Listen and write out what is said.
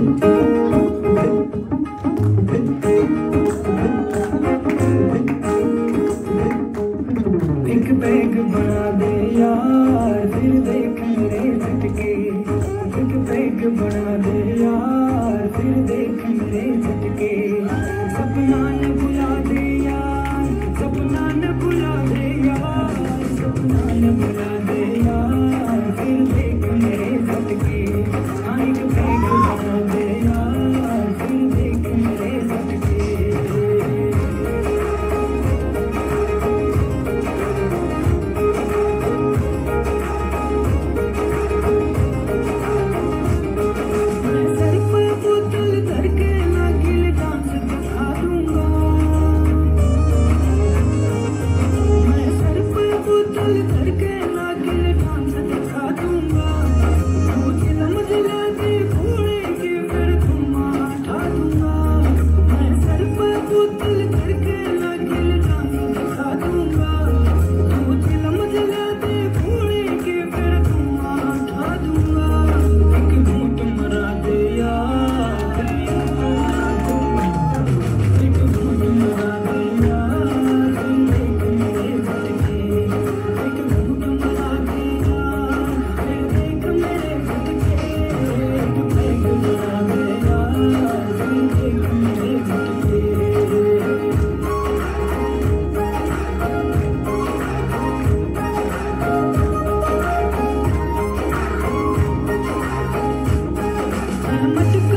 एक बैग बना दे यार फिर देख मेरे झटके। एक बैग बना दे यार फिर देख मेरे झटके। सपना न भुला दे यार, सपना न भुला दे यार, सपना न भुला दे यार फिर देख मेरे झटके। हाँ एक बैग बना दे यार फिर देख मेरे झटके। मत